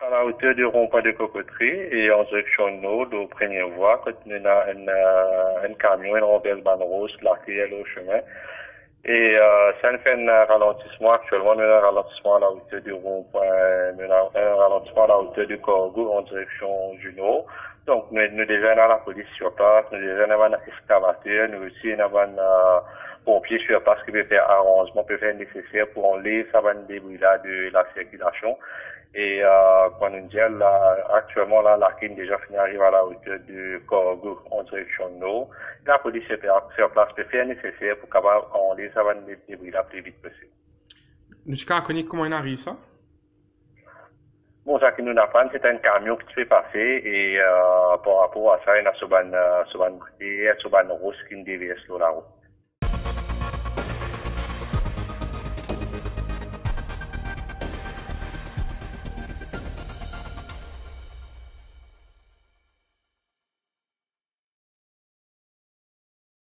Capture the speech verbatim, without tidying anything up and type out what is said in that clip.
à la hauteur du rond-point de Cocoterie et en direction nord, au premier voie, quand nous avons un, un, un camion, une rondelle ban rose, laquelle est au chemin. Et euh, ça nous fait un ralentissement. Actuellement, nous avons un ralentissement à la hauteur du rond-point, nous avons un ralentissement à la hauteur du Corgo en direction du nord. Donc, nous, nous déjà avons la police sur place, nous déjà avons un excavateur, nous aussi avons un euh, pompier sur place qui peut faire arrangement, peut faire nécessaire pour enlever ça va débris là de la circulation. Et euh, quand on dit là, actuellement, là, la Kine déjà fini arrive à la hauteur du Corgo en direction nord. La police sur place peut faire nécessaire pour capable enlever ça va débris là plus vite possible. Nous avons connu comment il arrive ça? Bon, ça qui nous apprend, c'est un camion qui se fait passer et euh, par rapport à ça, il y a ce ban, ce ban, ce ban rose qui nous déverse sur la route.